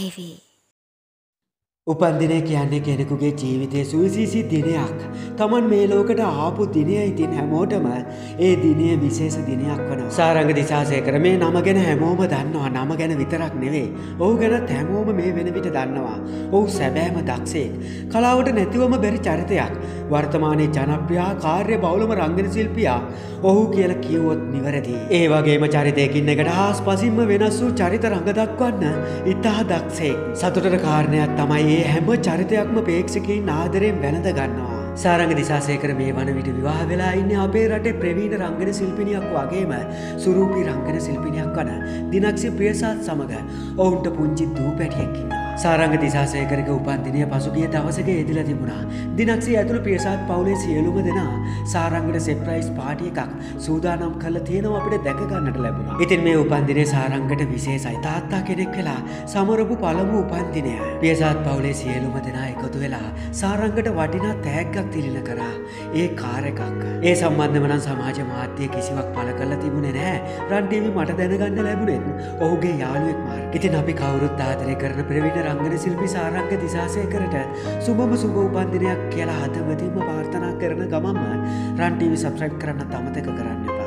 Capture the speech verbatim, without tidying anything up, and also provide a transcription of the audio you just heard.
TV. උපන්දිනය කියන්නේ කෙනෙකුගේ ජීවිතයේ සුවිශේෂී දිනයක්. Taman මේ ලෝකෙට ආපු දිනය ඉතින් හැමෝටම ඒ දිනය විශේෂ දිනයක් වෙනවා. සාරංග දිසාසේකර මේ නම ගැන හැමෝම දන්නවා. නම ගැන විතරක් නෙවෙයි. ඔහු ගැනත් හැමෝම මේ වෙන විට දන්නවා. ඔහු සැබෑම දක්ෂයෙක්. කලාවට නැතිවම බැරි චරිතයක්. වර්තමානයේ ජනප්‍රිය කාර්ය බහුලම රංගන ශිල්පියා ඔහු කියලා කිව්වොත් නිවැරදි. ඒ වගේම චරිතයකින් එකට හාස්පසින්ම වෙනස් වූ චරිත රඟ දක්වන්න ඉතා දක්ෂයෙක්. සතුටට කාරණයක් තමයි ඒ හැම චරිතයක්ම ප්‍රේක්ෂකයින් ආදරයෙන් වැළඳ ගන්නවා. සාරංග දිසාසේකර මේ වන විට විවාහ වෙලා ඉන්නේ අපේ රටේ ප්‍රවීණ රංගන ශිල්පිනියක් වගේම සුරූපී රංගන ශිල්පිනියක් වන දිනක්ෂි ප්‍රියසාද් සමග ඔවුන්ට පුංචි දූ පැටියෙක් ඉන්නවා. සාරංග දිසාසේකරගේ උපන්දිනය පසුගිය දවසක යෙදලා තිබුණා. දිනක්ෂි ඇතුළු ප්‍රියසාද් පවුලේ සියලුම දෙනා සාරංගට සර්ප්‍රයිස් පාටි එකක් සූදානම් කරලා තියෙනවා අපිට දැක ගන්නට ලැබුණා. ඉතින් මේ උපන්දිනය සාරංගට විශේෂයි. තාත්තා කෙනෙක් වෙලා සමරපු පළමු උපන්දිනය. ප්‍රියසාද් පවුලේ සියලුම දෙනා එකතු වෙලා සාරංගට වටිනා තෑග්ගක් තිලින කරා. ඒ කාර් එකක්. ඒ සම්බන්ධව නම් සමාජ මාධ්‍ය කිසිවක් පළ කරලා තිබුණේ නැහැ. රන් ටීවී මට දැනගන්න ලැබුණෙත් ඔහුගේ යාළුවෙක් මාර්ග. ඉතින් අපි කවුරුත් ආදරය කරන ප්‍රවීණ රංගන ශිල්පී සාරංග දිසාසේකරට සුබම සුබ උපන්දිනයක් කියලා හදවතින්ම ප්‍රාර්ථනා කරන ගමන්ම රන් ටීවී සබ්ස්ක්‍රයිබ් කරන්න අමතක කරන්න එපා.